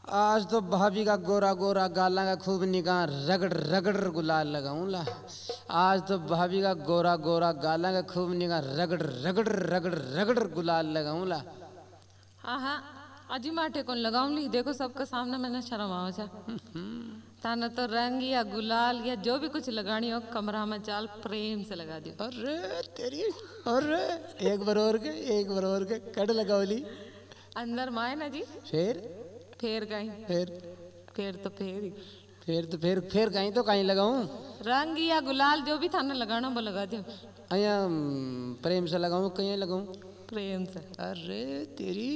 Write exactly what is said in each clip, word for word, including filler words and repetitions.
आज तो भाभी का गोरा गोरा गाला का खूब निगाह रगड़ रगड़ गुलाल लगाऊं ला। आज तो भाभी का गोरा गोरा गाला का खूब निगाह रगड़ रगड़ रगड़ रगड़ गुलाल लगाऊं ला। हाँ हाँ अजी माटे कौन लगाऊं ली। देखो सबके सामने मैंने शर्म आओ जा। ताना तो रंग या गुलाल या जो भी कुछ लगानी हो कमरा में चाल प्रेम से लगा दियो। अरे तेरी अरे एक बार और के एक बार और के कट लगावली अंदर माए ना जी। फिर फेर कहीं फिर फेर तो फेर ही फिर तो फिर फिर कहीं तो कहीं लगाऊं। रंग या गुलाल जो भी थाने लगाना वो लगा दियो। अया प्रेम से लगाऊं कहीं लगाऊं प्रेम से। अरे तेरी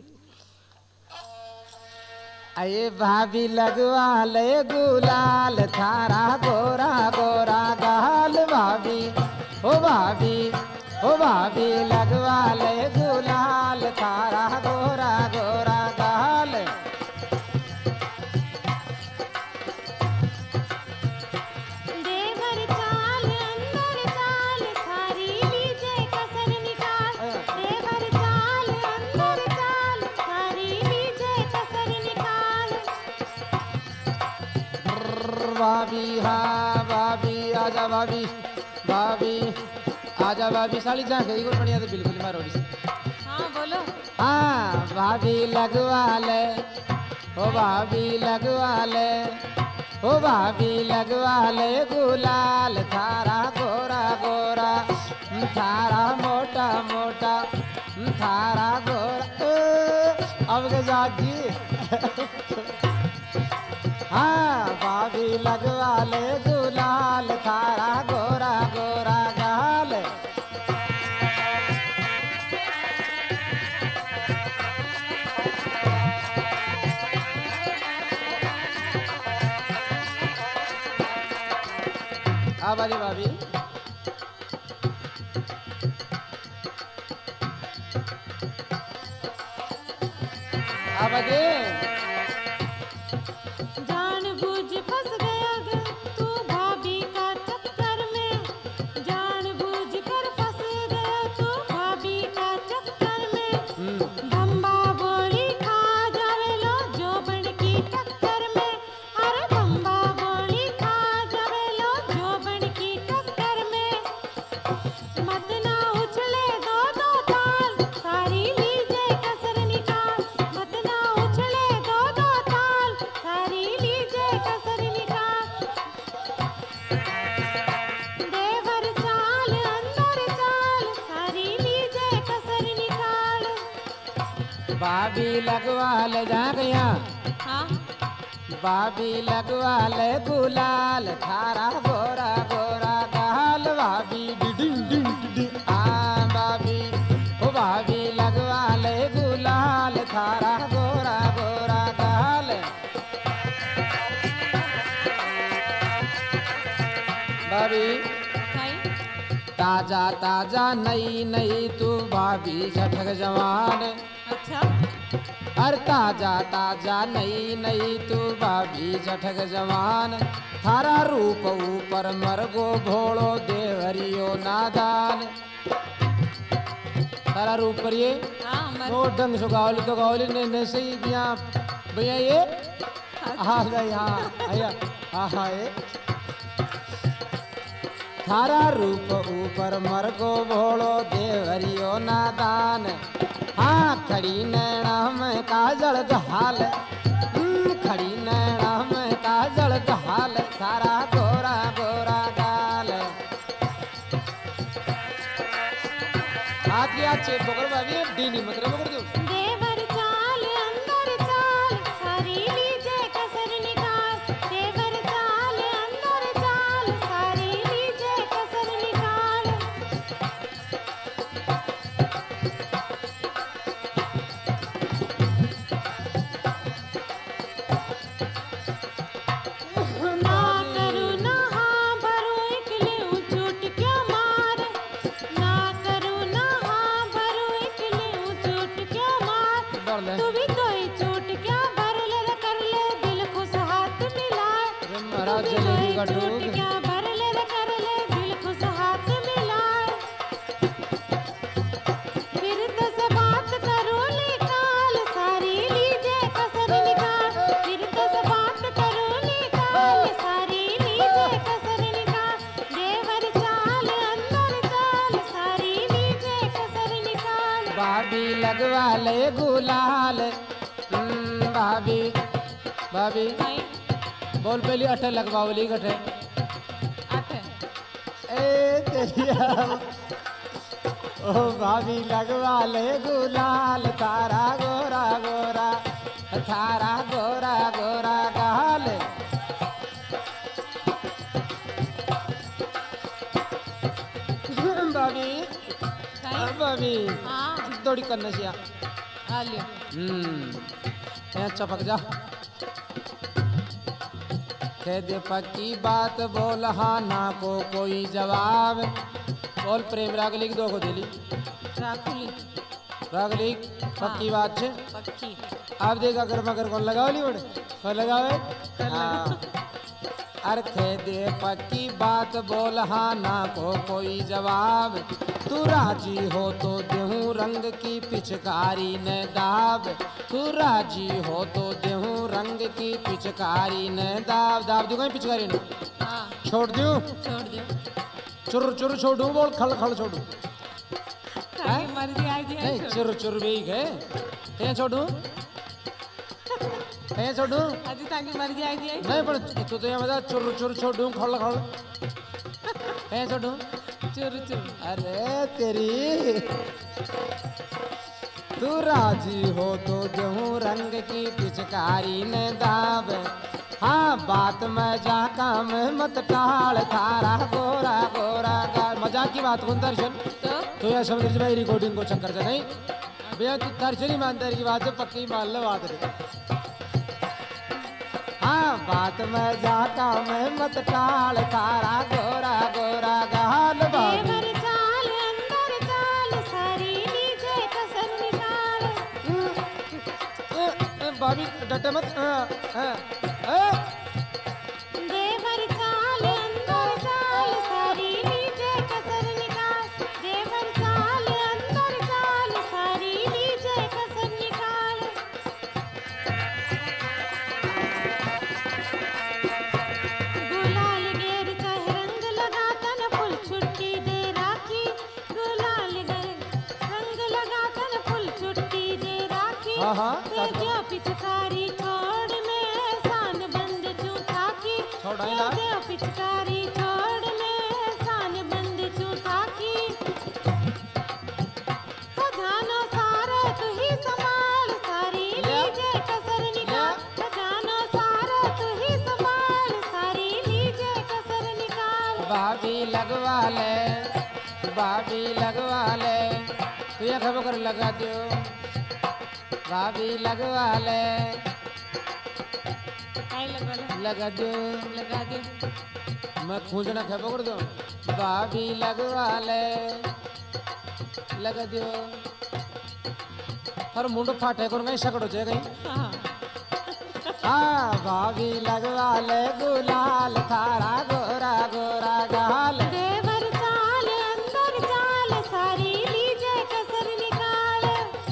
अये भाभी लगवा ले गुलाल थारा गोरा गोरा गाल भाभी ओ भाभी ओ भाभी लगवा ले गुलाल थारा गोरा गोरा गाल। देवर चाल अंदर चाल सारी लीजे कसर निकाल। देवर चाल अंदर चाल सारी लीजे कसर निकाल। भाभी हाँ भाभी आजा भाभी भाभी आजा भाभी साली जा गई को बढ़िया तो बिल्कुल मारो दी। हाँ बोलो। हाँ भाभी लगवा ले ओ भाभी लगवा ले ओ भाभी लगवा ले गुलाल थारा गोरा गोरा थारा मोटा मोटा थारा गोरा ए, अब के जागी हाँ भाभी लगवा ले गुलाल थारा गोरा गोरा गाल। आबादी भाभी आबादी जान बूझ फंस गया गे तू भाभी का चक्कर में। जान बूझ कर फंस गया तू भाभी का चक्कर में। बम्बा बोली खा जावे लो जोबन की टक्कर में। अरे बम्बा बोली खा जावे लो जोबन की टक्कर में। मत ना उछले दो दो ताल सारी लीजे कसर निकाल। मत ना उछले दो दो ताल सारी लीजे कसर निकाल। देवर चाल अंदर चाल सारी लीजे कसर निकाल। भाभी लगवा ले जा गया हाँ भाभी लगवा ले गुलाल थारा गोरा गोरा गाल। भाभी डिडिंग डिंग डिडिंग आ भाभी ओ भाभी लगवा ले गुलाल थारा गोरा गोरा गाल। भाभी कहीं ताजा ताजा नई नई तू भाभी झटक जवान। अच्छा अरे ताजा ताजा नई नई तू भाभी झटक जवान। थारा रूप ऊपर मरगो भोड़ो देवरियो नादान। थारा रूप पर ये हाँ मर वो डंग सो गावली तो गावली ने ने सही बिया भैया ये हाँ गई हाँ आया हाँ हाँ ये थारा रूप ऊपर मरगो भोड़ो देवरियो नादान। हाँ खड़ी नैना में काजल गहाल खड़ी नैना में काजल गहाल थारा गोरा गोरा गाल। हाथ लिया चेक पकड़ भाभी डीनी मतलब पकड़ दो। देवर चाल अंदर चाल सारी लीजे कसर निकाल। देवर चाल अंदर चाल सारी लीजे कसर निकाल। ना करूँ ना हाँ भरूँ इकले हूँ चोट क्या मार। ना करूँ ना हाँ भरूँ इकले हूँ चोट क्या मार। डर ले तू भी कोई चोट क्या भर ले रे कर ले दिल खुश हाथ मिलाए। अरे तू महाराज भी जलेबी कोई का चोट डूब क्या भर ले रे कर ले दिल खुश हाथ मिलाए। फिर तो से बात करूँ निकाल सारी लीजे कसर निकाल। लगवा ले गुलाल। हम्म, भाभी भाभी भाई बोल पहली अठे लगवावली गठे आठे ए तेरिया ओ भाभी लगवा ले गुलाल थारा गोरा गोरा थारा गोरा गोरा गाल। भाभी भाई भाभी हाँ दौड़ी करना चाहिए। आ लियो हम्म ए चपक जा कह दे पक्की बात बोल हाँ ना को कोई जवाब बोल प्रेम राग लिख दो को दिली राखुली राग लिख पक्की बात छे पक्की आप देख अगर मगर कौन लगाओ ली बड़े कौन लगावे हाँ अरे कह दे पक्की बात बोल हाँ ना को कोई जवाब तू राजी हो तो देहूं रंग की पिचकारी न दाब तू राजी हो तो देहूं रंग की पिचकारी न दाब दाब दूंगा पिचकारी ने हाँ छोड़ दूं छोड़ दियो चुर चुर छोड़ू बोल खल खल छोड़ू ताकि मर्जी आ जाए नहीं चुर चुर भी गए कहीं छोड़ू कहीं छोड़ू अजी ताकि मर्जी आ जाए नहीं पर तू तो ये मजा चुर चुर छोड़ू खल खल कहीं छोड़ू चुर चुर अरे तेरी तू राजी हो तो देहूं रंग की पिचकारी ने दाब हाँ बात में जा काम मत टाल थारा गोरा गोरा गाल मजाक की बात कौन दर्शन तो तो यह समझ भाई रिकॉर्डिंग को चक्कर से नहीं भैया तू दर्शन ईमानदारी की बात है पक्की मान लो बात रे हाँ बात में जा काम मत टाल थारा गोरा गोरा गाल भाभी देवर चाल अंदर चाल सारी लीजे कसर निकाल। ए, ए, भाभी डटे मत हाँ, हाँ, हाँ। देवर चाल अंदर चाल सारी लीजे कसर निकाल। देवर चाल अंदर चाल सारी लीजे कसर निकाल। गुलाल गेर चाहे रंग लगा तन फुल छुट्टी दे राखी। गुलाल गेर रंग लगा तन फुल छुट्टी दे राखी। हाँ, हाँ, दे काट दो। दियो पिचकारी छोड़ में सान बंद चूथा की। छोड़ आई दे ना। दियो पिचकारी छोड़ में सान बंद चूथा की। खजानो सारा तू ही संभाल सारी ले। लीजे कसर निकाल। ले। खजानो सारा तू ही संभाल सारी लीजे कसर निकाल। भाभी लगवा ले भाभी लगवा ले तू ये खबर कर लगा दो भाभी लगवा ले आई लगा ले लगा दो लगा दे मैं खोजना खबर कर दो भाभी लगवा ले लगा दो और मुंडो फाटे कर कहीं सकड़ो चाहिए कहीं हाँ हाँ भाभी लगवा ले गुलाल थारा गोरा गोरा गाल देवर चाल अंदर चाल सारी लीजे कसर निकाल।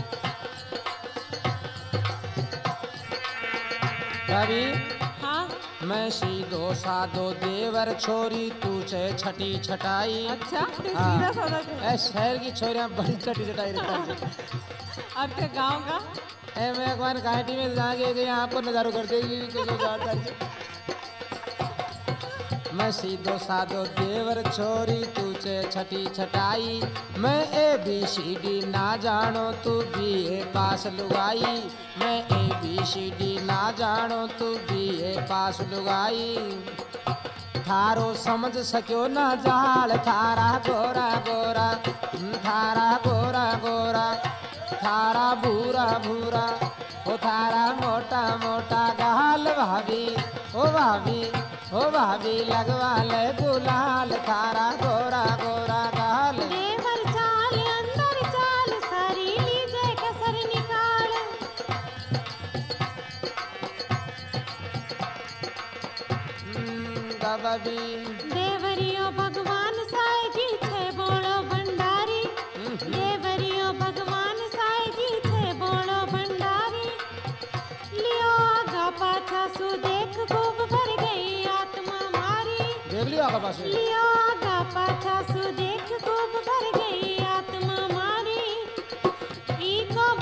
भाभी हाँ मैं सीधो साधो देवर छोरी तू चे छठी छटाई अच्छा ते हाँ। सीधा साधा थे ए शहर की छोरियां बड़ी छठी छटाई रहती और ते गांव का ए मैं एक बार घाटी में जाके गई आपको नजारो कर देगी किसी बात करके मैं सीधो साधो देवर छोरी तू चे छठी छटाई मैं ए बी सी डी ना जानो तू बी ए पास लुगाई मैं ए बी सी डी ना जानो तू बी ए पास लुगाई थारो समझ सक्यो ना जाल थारा गोरा गोरा थारा गोरा गोरा थारा भूरा भूरा ओ थारा मोटा मोटा गाल भाभी ओ भाभी ओ भाभी लगवा ले गुलाल थारा गोरा गोरा गाल देवर चाल अंदर चाल सारी लीजे कसर निकाल। हम्म, बाबा भी देवरियो भगवान साई जी छे बोलो भंडारी। देवरियो भगवान साई जी छे बोलो भंडारी। लियो आगा पाछा सु देख खूब भर गई आत्मा मारी। देख लियो आगे पास लियो आगा पाछा सु देख खूब भर गई आत्मा मारी। ई को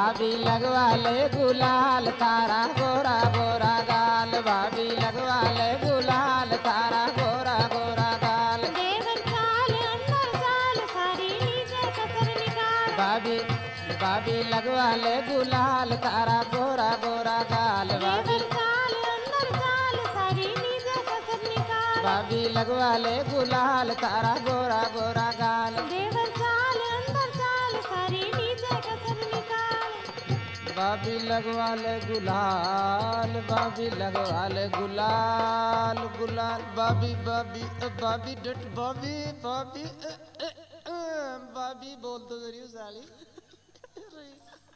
भाभी लगवा ले गुलाल तारा गोरा गोरा गाल भाभी लगवा ले गुलाल तारा गोरा गोरा गाल देवर चाल अंदर चाल सारी नीचे कसर निकाल भाभी भाभी लगवा ले गुलाल तारा गोरा गोरा गाल भाभी देवर चाल अंदर चाल सारी नीचे कसर निकाल भाभी लगवा ले गुलाल तारा गोरा गोरा गाल देवर चाल अंदर चाल सारी नीचे कसर निकाल भाभी लगवा ले गुलाल भाभी लगवा ले गुलाल गुलाल भाभी भाभी अ, भाभी डट भाभी भाभी अ, अ, अ, भाभी बोल तो करियो साली